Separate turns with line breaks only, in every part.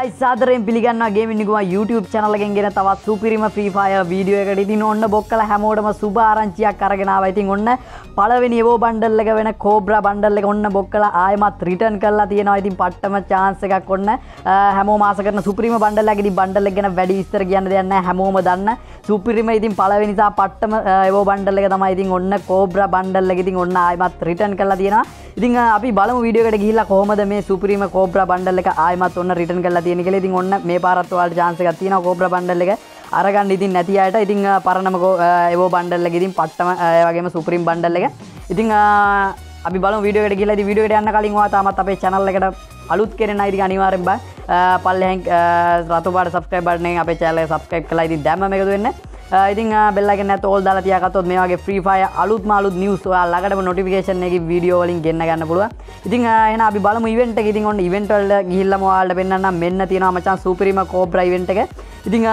guys සාදරයෙන් පිළිගන්නවා gaming Wikuma YouTube channel එකෙන් ගෙන තවත් සුපිරිම free fire video එකකට. ඉතින් ඔන්න බොක්කලා හැමෝටම සුබ ආරංචියක් අරගෙන ආවා. ඉතින් ඔන්න පළවෙනි evo bundle එක වෙන Cobra bundle එක ඔන්න බොක්කලා ආයෙමත් return කරලා තියෙනවා. ඉතින් පට්ටම chance එකක් ඔන්න හැමෝම ආස කරන සුපිරිම bundle එකක්. ඉතින් bundle එක ගැන වැඩි විස්තර කියන්න දෙයක් නැහැ. හැමෝම දන්න සුපිරිම ඉතින් පළවෙනි සා පට්ටම evo bundle එක තමයි. ඉතින් ඔන්න Cobra bundle එක ඉතින් ඔන්න ආයෙමත් return කරලා තියෙනවා. ඉතින් අපි බලමු වීඩියෝ එකට ගිහිල්ලා කොහොමද මේ සුපිරිම Cobra bundle එක ආයෙමත් ඔන්න return කරලා තියෙන්නේ කියලා. ඉතින් ඔන්න මේ පාරත් ඔයාලට chance එකක් තියෙනවා Cobra bundle එක අරගන්න. ඉතින් නැති අයට ඉතින් පරණම evo bundle එක ඉතින් පට්ටම ඒ වගේම supreme bundle එක. ඉතින් අපි බලමු වීඩියෝ එකට ගිහිල්ලා. ඉතින් වීඩියෝ එකට යන්න කලින් ඔයා තාමත් අපේ channel එකට අලුත් කෙනෙක් නම් ඉතින් අනිවාර්යෙන් බෑ පල්ලෙහෙන් රතු පාට subscribe button එකෙන් අපේ channel එක subscribe කරලා ඉතින් දැම්මම එකතු වෙන්න. ඉතින් bell icon එකත් all දාලා තියාගත්තොත් මේ වගේ free fire අලුත්ම අලුත් news ඔයාලා ළඟටම notification එකකින් වීඩියෝ වලින් ගෙන්න ගන්න පුළුවන්. ඉතින් එහෙනම් අපි බලමු event එක. ඉතින් ඔන්න event වලට ගිහිල්ලාම ඔයාලට පෙන්නන්නම්. මෙන්න තියෙනවා මචං සුපිරිම Cobra event එක. ඉතින්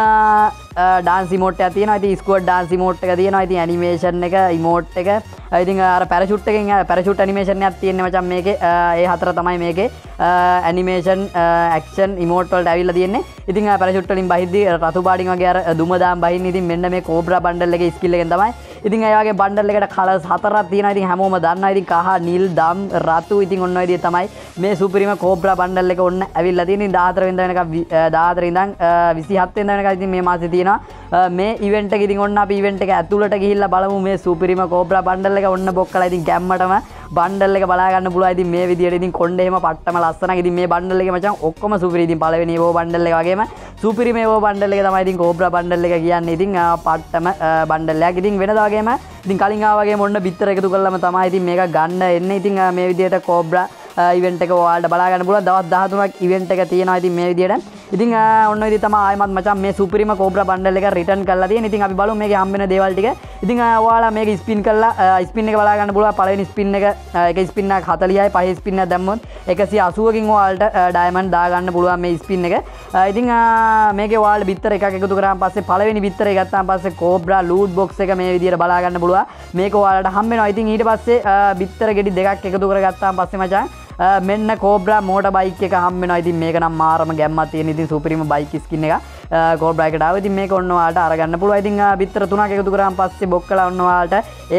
dance emote එකක් තියෙනවා. ඉතින් squad dance emote එක තියෙනවා. ඉතින් animation එක emote එක. ඉතින් අර parachute එකෙන් parachute animation එකක් තියෙන්නේ මචං මේකේ. ඒ හතර තමයි මේකේ animation action emote වලට ඇවිල්ලා තියෙන්නේ. ඉතින් parachute වලින් බහිද්දි රතු පාටින් වගේ අර දුම දාම් බහින්නේ. ඉතින් මෙන්න මේ Cobra bundle එකේ skill එකෙන් තමයි. ඉතින් ඒ වගේ bundle එකට colors හතරක් තියෙනවා. ඉතින් හැමෝම දන්නවා. ඉතින් කහ නිල් දම් රතු ඉතින් ඔන්න ඔය විදිහ තමයි මේ සුපිරිම Cobra bundle එක ඔන්න ඇවිල්ලා තියෙන්නේ. 14 වෙනිදා වෙනකම් 14 ඉඳන් 27 වෙනිදා වෙනකම් ඉතින් මේ මාසේ තියෙනවා මේ event එක. ඉතින් ඔන්න අපි event එක ඇතුළට ගිහිල්ලා බලමු මේ සුපිරිම Cobra bundle එක ඔන්න බොක්කලා. ඉතින් ගැම්මටම bundle එක බලා ගන්න පුළුවන්. ඉතින් මේ විදියට ඉතින් කොණ්ඩේ එහෙම පට්ටම ලස්සනක්. ඉතින් මේ bundle එකේ මචං ඔක්කොම සුපිරි. ඉතින් පළවෙනි evo bundle එක වගේම සුපිරිම evo bundle එක තමයි ඉතින් Cobra bundle එක කියන්නේ. ඉතින් පට්ටම bundle එකක්. ඉතින් වෙනදා වගේම ඉතින් කලින් ආවා වගේම ඔන්න බිත්තර එකතු කළාම තමයි ඉතින් මේක ගන්න එන්නේ. ඉතින් මේ විදියට Cobra event එක ඔයාලට බලා ගන්න පුළුවන්. දවස් 13ක් event එක තියෙනවා. ඉතින් මේ විදියට ඉතින් ඔන්න ඉතින් තමයි ආයෙමත් මචං මේ සුපිරිම Cobra bundle එක return කරලා තියෙන්නේ. ඉතින් අපි බලමු මේකේ හම්බ වෙන දේවල් ටික. ඉතින් ඔයාලා මේක ස්පින් කරලා ස්පින් එක බලා ගන්න පුළුවන්. පළවෙනි ස්පින් එක එක ස්පින් එකක් 40යි. පහේ ස්පින් එක දැම්මොත් 180කින් ඔයාලට ඩයමන්ඩ් දා ගන්න පුළුවන් මේ ස්පින් එක. ඉතින් මේකේ ඔයාලා බිත්තර එකක් එකතු කරාන් පස්සේ පළවෙනි බිත්තර එක ගත්තාන් පස්සේ Cobra loot box එක මේ විදියට බලා ගන්න පුළුවන්. මේක ඔයාලට හම්බ වෙනවා. ඉතින් ඊට පස්සේ බිත්තර ගෙඩි දෙකක් එකතු කරගත්තාන් පස්සේ මචං මෙන්න Cobra motor bike එක හම්බ වෙනවා. ඉතින් මේක නම් මාරම ගැම්මක් තියෙන. ඉතින් සුපිරිම bike skin එක Cobra එකට ආවා. ඉතින් මේක ඔන්න ඔයාලට අරගන්න පුළුවන්. ඉතින් බිත්තර තුනක් එකතු කරාන් පස්සේ බොක්කලා ඔන්න ඔයාලට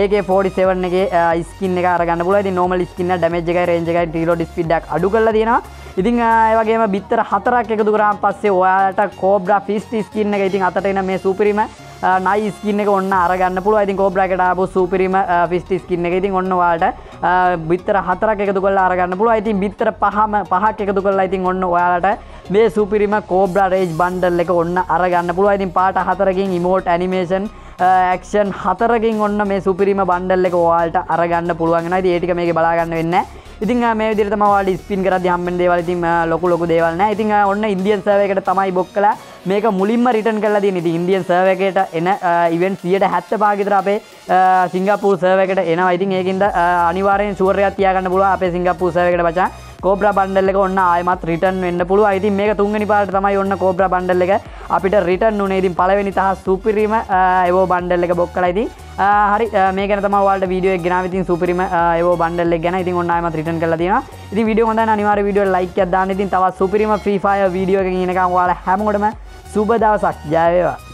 AK47 එකේ skin එක අරගන්න පුළුවන්. ඉතින් normal skin එක damage එකයි range එකයි reload speed එකක් අඩු කරලා තියෙනවා. ඉතින් ඒ වගේම බිත්තර හතරක් එකතු කරාන් පස්සේ ඔයාලට Cobra fist skin එක ඉතින් අතට එන මේ සුපිරිම nice skin එක ඔන්න අරගන්න පුළුවන්. ඉතින් Cobra එකට ආපු සුපිරිම fist skin එක ඉතින් ඔන්න ඔයාලට බිත්තර හතරක් එකතු කරලා අරගන්න පුළුවන්. ඉතින් බිත්තර පහක් එකතු කරලා ඉතින් ඔන්න ඔයාලට මේ සුපිරිම Cobra Rage bundle එක ඔන්න අරගන්න පුළුවන්. ඉතින් පාට හතරකින් emote animation action හතරකින් ඔන්න මේ සුපිරිම bundle එක ඔයාලට අරගන්න පුළුවන් වෙනවා. ඉතින් ඒ ටික මේකේ බලා ගන්න වෙන්නේ නැහැ. ඉතින් මේ විදිහට තමයි ඔයාලා ස්පින් කරද්දී හම්බෙන දේවල් ඉතින් ලොකු දේවල් නෑ. ඉතින් ඔන්න ඉන්දියන් සර්වර් එකට තමයි බොක්කලා මේක මුලින්ම රිටර්න් කරලා තියෙන්නේ. ඉතින් ඉන්දියන් සර්වර් එකට එන ඉවෙන්ට් 175 විතර අපේ සිංගප්පූර් සර්වර් එකට එනවා. ඉතින් ඒකින්ද අනිවාර්යෙන් ෂුවර් එකක් තියාගන්න පුළුවන් අපේ සිංගප්පූර් සර්වර් එකට මචං Cobra bundle එක ඔන්න ආයෙමත් රිටර්න් වෙන්න පුළුවන්. ඉතින් මේක තුන්වෙනි පාරට තමයි ඔන්න Cobra bundle එක අපිට රිටර්න් උනේ. ඉතින් පළවෙනි තහ සුපිරිම evo bundle එක බොක්කලා. ඉතින් හරි මේ ගැන තමයි ඔයාලට වීඩියෝ එක ගෙනාවේ. ඉතින් සුපිරිම evo bundle එක ගැන ඉතින් ඔන්න ආයෙමත් රිටර්න් කරලා තියෙනවා. ඉතින් වීඩියෝ හොඳයි නම් අනිවාර්යෙන් වීඩියෝ එක like එකක් දාන්න. ඉතින් තවත් සුපිරිම free fire වීඩියෝ එකකින් එනකම් ඔයාලා හැමෝටම සුබ දවසක්. ජය වේවා.